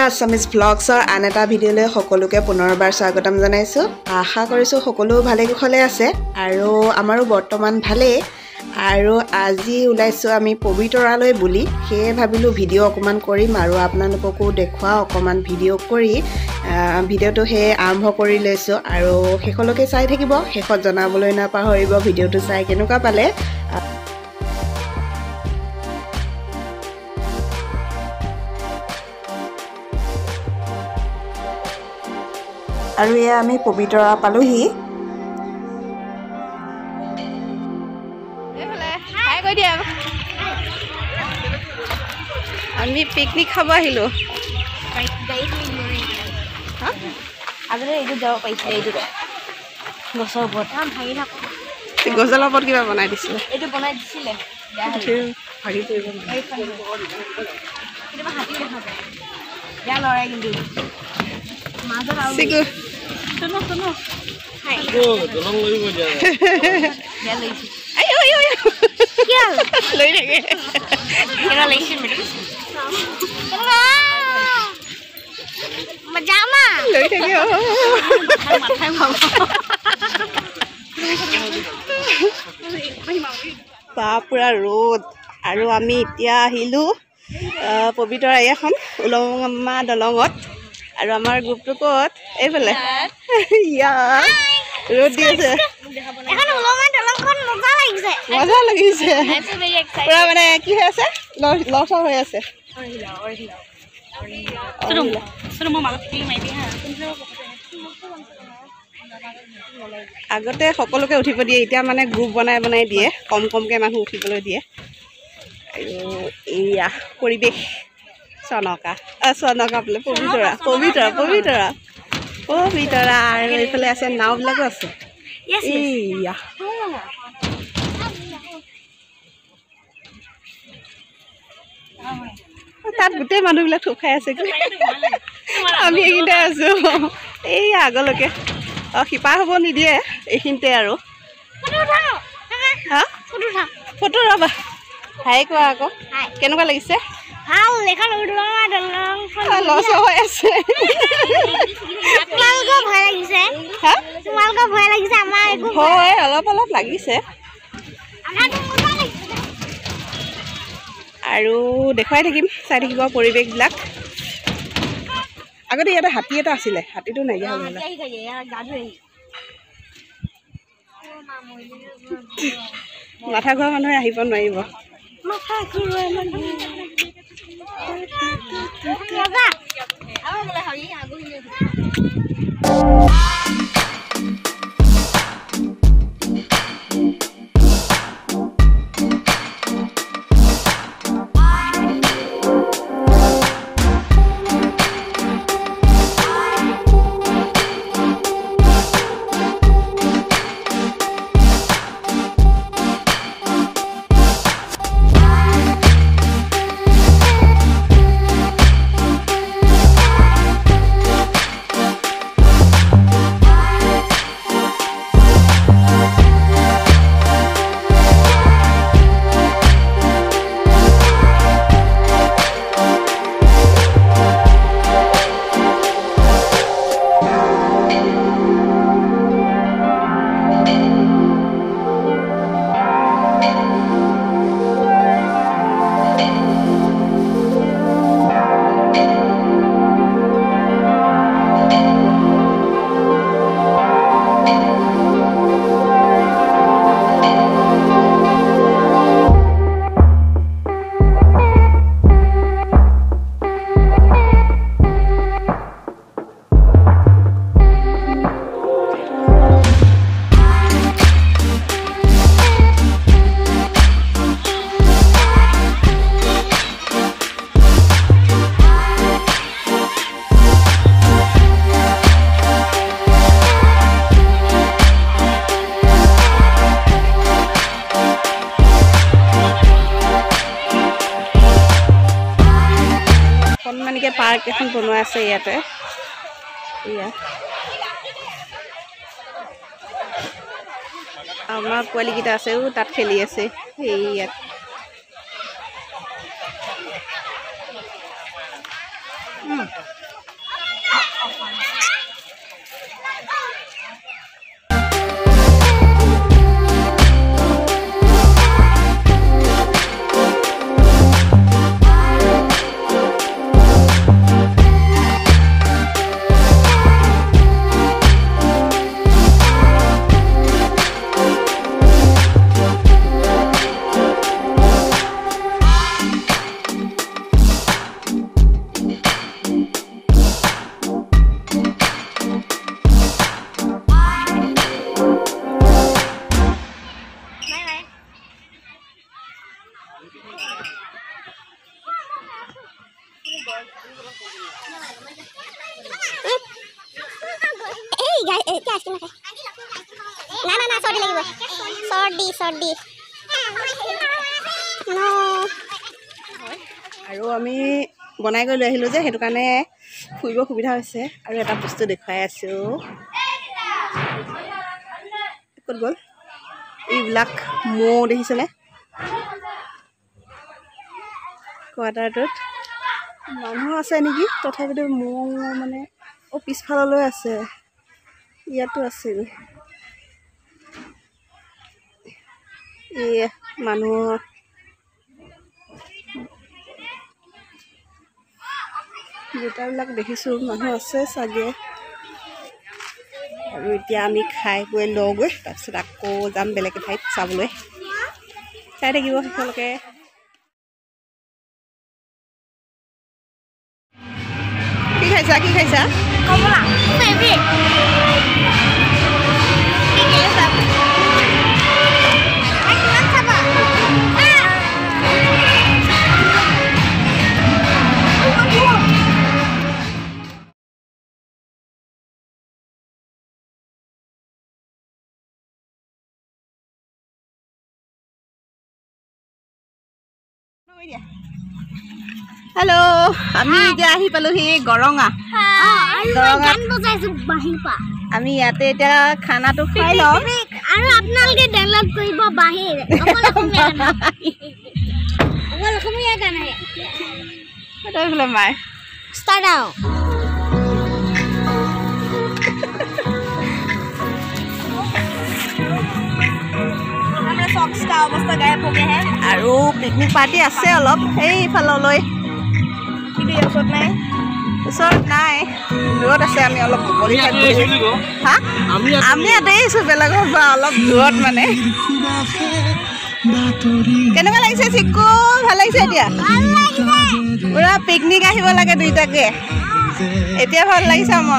Assamese ব্লগছৰ আন এটা ভিডিঅ'লৈ সকলোকে পুনৰবাৰ স্বাগতম জনাইছোঁ। আশা কৰিছোঁ সকলো ভালে কুশলে আছে আৰু আমাৰো বৰ্তমান ভালেই। আৰু আজি ওলাইছোঁ আমি পবিতৰালৈ বুলি, সেয়ে ভাবিলোঁ ভিডিঅ' অকণমান কৰিম আৰু আপোনালোককো দেখুৱাওঁ অকণমান ভিডিঅ' কৰি। ভিডিঅ'টো সেয়ে আৰম্ভ কৰি লৈছোঁ আৰু শেষলৈকে চাই থাকিব। শেষত জনাবলৈ নাপাহৰিব ভিডিঅ'টো চাই কেনেকুৱা পালে। আৰু এয়া আমি পবিতৰা পালোহি। আমি পিকনিক খাব আহিলোঁ। আগতে এইটো যাব পাৰিছিলে, এইটো গছৰ ওপৰত ভাঙি থাকোঁ। গছৰ ওপৰত কিবা বনাই দিছিলে, এইটো বনাই দিছিলে ভাগি পৰিব। কেতিয়াবা হাতী দেখা পায়, বেয়া লৰাই কিন্তু মাজত আৰু লৈ থাকে লৈ থাকে পুৰা ৰ'দ। আৰু আমি এতিয়া আহিলোঁ পবিতৰা এখন উলমা দলঙত। আৰু আমাৰ গ্ৰুপটো ক'ত? এইফালে ইয়াত ৰ'দ দি আছে, মজা লাগিছে পুৰা। মানে কি হৈ আছে, লৰচৰ হৈ আছে। আগতে সকলোকে উঠিব দিয়ে, এতিয়া মানে গ্ৰুপ বনাই বনাই দিয়ে, কম কমকৈ মানুহ উঠিবলৈ দিয়ে। আৰু এয়া পৰিৱেশ চনকা বোলে পবিতৰা পবিতৰা পবিতৰা পবিতৰা। আৰু এইফালে আছে নাওবিলাকো আছে। এয়া তাত গোটেই মানুহবিলাক থোপ খাই আছে, আমি এইখিনিতে আছোঁ। এই আগলৈকে সিপাৰ হ'ব নিদিয়ে এইখিনিতে। আৰু হা ফটো ৰ'বা, হাই কোৱা আকৌ, কেনেকুৱা লাগিছে? লৰচৰ হৈ আছে। হয়, অলপ অলপ লাগিছে। আৰু দেখুৱাই থাকিম, চাই থাকিব পৰিৱেশবিলাক। আগতে ইয়াতে হাতী এটা আছিলে, হাতীটো নাইকিয়া হৈ গ'ল। মাথা ঘূৰা মানুহে আহিব নোৱাৰিব। পাৰ্ক এখন বনোৱা আছে ইয়াতে। এয়া আমাৰ পোৱালীকেইটা আছে, তাত খেলি আছে। ইয়াত আৰু আমি বনাই কৰি লৈ আহিলোঁ যে সেইটো কাৰণে ফুৰিব সুবিধা হৈছে। আৰু এটা বস্তু দেখুৱাই আছোঁ, ক'ত গ'ল এইবিলাক মৌ দেখিছেনে? কোৱাৰ্টাৰটোত মানুহ আছে নেকি, তথাপিতো মৌ মানে পিছফাললৈ আছে, ইয়াতো আছিল। এই মানুহ জোতাবিলাক দেখিছোঁ, মানুহ আছে চাগে। আৰু এতিয়া আমি খাই বৈ লওঁগৈ, তাৰপিছত আকৌ যাম বেলেগ ঠাইত চাবলৈ। চাই থাকিব সেইফালকে। কি খাইছা কি খাইছা? কমলা ফেভৰেট। হেল্ল', আমি এতিয়া আহি পালোহি গৰঙা। আমি ইয়াতে এতিয়া খানাটো খাই লওঁ আৰু আপোনালোকে ডাউনলোড কৰিব বাহিৰ অসমীয়া গান মাই ষ্টাৰ্ট আউট। আৰু পিকনিক পাৰ্টি আছে অলপ সেইফাললৈ, কিন্তু ইয়াৰ ওচৰত নাই, দূৰত আছে। আমি অলপ হা আমি ইয়াতে আহিছোঁ বেলেগৰ পৰা অলপ দূৰত মানে। কেনেকুৱা লাগিছে চিকু? ভাল লাগিছে? এতিয়া পুৰা পিকনিক আহিব লাগে দুইটাকে, এতিয়া ভাল লাগিছে মন।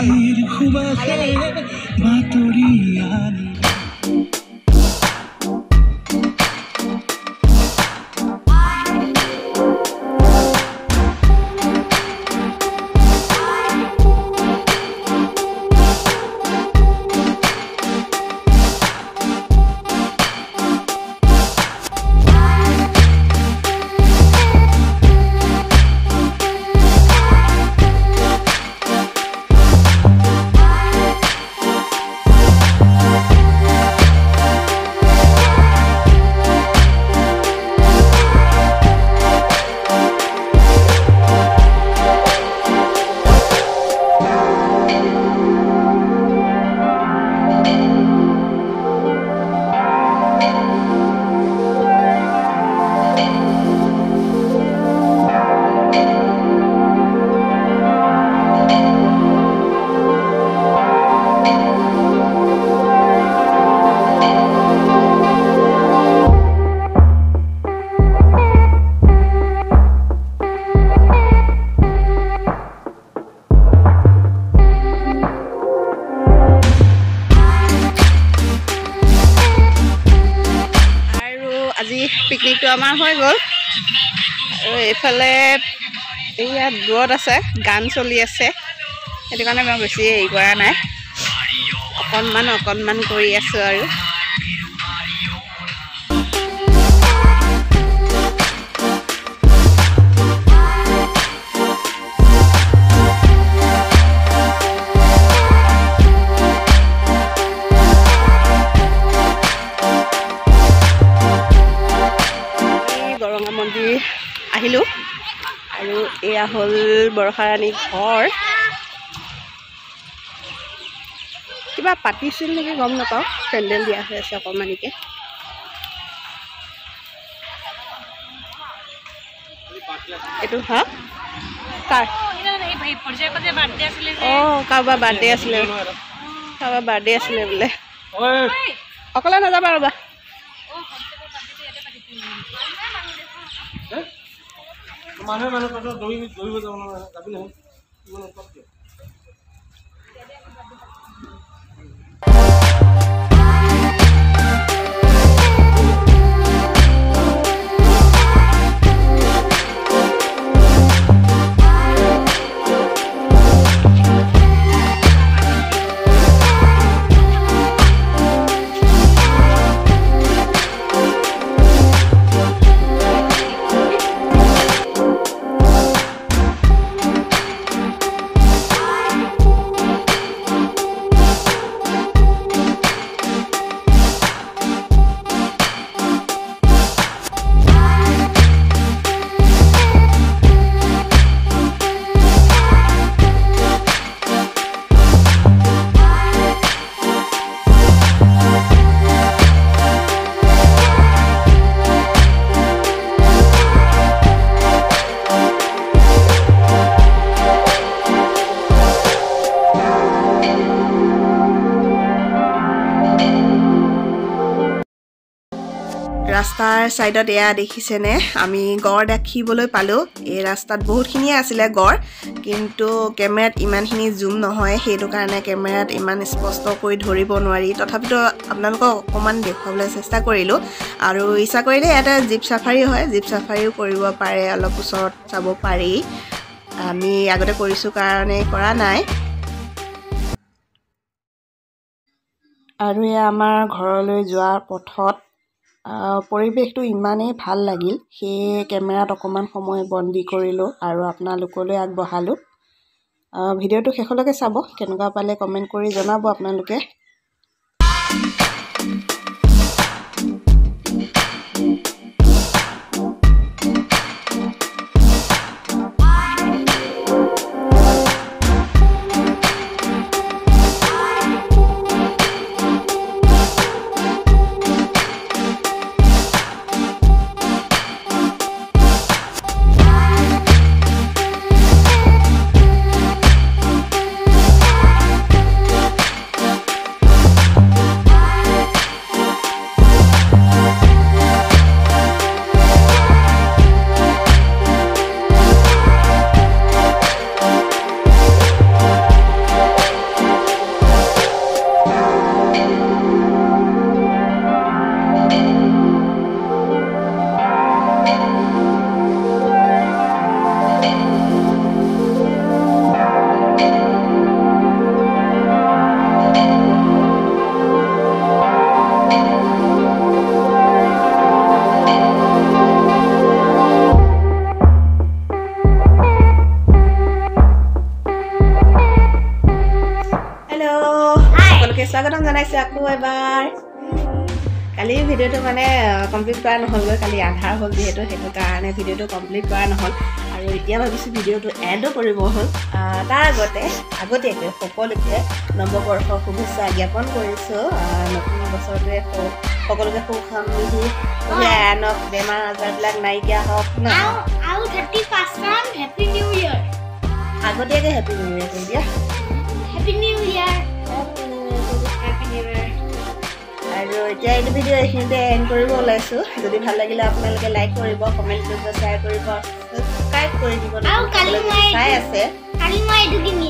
পিকনিকটো আমাৰ হৈ গ'ল। আৰু এইফালে ইয়াত দূৰত আছে, গান চলি আছে, সেইটো কাৰণে মই বেছি হেৰি কৰা নাই, অকণমান কৰি আছোঁ। আৰু মন্দিৰ আহিলোঁ। আৰু এয়া হ'ল বৰষাৰাণী ঘৰ। কিবা পাতিছিল নেকি গম নাপাওঁ, পেণ্ডেল দিয়া হৈ আছে অকণমানিকে। এইটো হা কাৰ? অঁ, কাৰোবাৰ বাৰ্থডে আছিলে, বোলে। অকলে নাযাবা ৰ'বা। ৰাস্তাৰ সাইডত এয়া দেখিছেনে আমি গড় দেখিবলৈ পালো এই ৰাস্তাত বহুতখিনি আছিল গড় কিন্তু কেমেৰাত ইমানখিনি জুম নহয় হেতু কাৰণে কেমেৰাত ইমান স্পষ্ট কৰি ধৰিব নোৱাৰি তথাপিতো আপোনালোকক অকমান দেখাবলৈ চেষ্টা কৰিলো আৰু ইচ্ছা কৰিলে এটা জিপ সাফাৰী হয় জিপ সাফাৰীও কৰিব পাৰে অলপ ওচৰত চাব পাৰি আমি আগতে কৰিছো কাৰণে কৰা নাই আৰু আমাৰ ঘৰলৈ যোৱাৰ পথত পৰিবেশটো ইমানেই ভাল লাগিল সেই কেমেৰাত অকমান সময় বন্দী কৰিলো আৰু আপোনালোকলৈ আগবঢ়ালো ভিডিওটো শেষলৈকে চাব কেনেকুৱা পালে কমেন্ট কৰি জনাব আপোনালোকে স্বাগতম জানাইছো আকৌ এবাৰ কালি ভিডিওটো মানে কমপ্লিট কৰা নহল কালি আধাৰ হল যেহেতু হেতু কাৰণে ভিডিওটো কমপ্লিট কৰা নহল আৰু এতিয়া ভাবিছো ভিডিওটো এন্ডো কৰিব হল তাৰ আগতীয়াকৈ সকলোকে নৱবৰ্ষৰ শুভেচ্ছা জ্ঞাপন কৰিছো নতুন বছৰটোৱে সকলোকে সুখ সমৃদ্ধি আনক বেমাৰ আজাৰবিলাক নাইকিয়া হওক আৰু 31st হেপী নিউ ইয়াৰ আগতীয়াকৈ হেপী নিউ ইয়াৰ কৈ দিয়া হেপী নিউ ইয়াৰ আৰু এতিয়া এই ভিডিও এইখিনিতে এন্ড কৰিব ওলাইছো যদি ভাল লাগিলে আপোনালোকে লাইক কৰিব কমেন্ট কৰিব শ্বেয়াৰ কৰিব সাবস্ক্ৰাইব কৰি দিব আৰু কালি চাই আছে মই এটো কিনি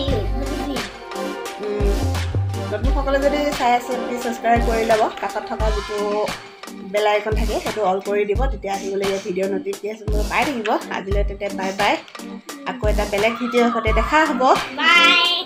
নতুন সকলে যদি চাই আছে প্লিজ সাবস্ক্ৰাইব কৰি লব কাষত থকা যেটো বেল আইকন থাকে হেতু অল কৰি দিব তেতিয়া আহিবলগীয়া ভিডিও নটিফিকেশন পাই থাকিব আজিলৈ তেতে বাই বাই আকৌ এটা বেলেগ ভিডিওৰ সৈতে দেখা হ'ব বাই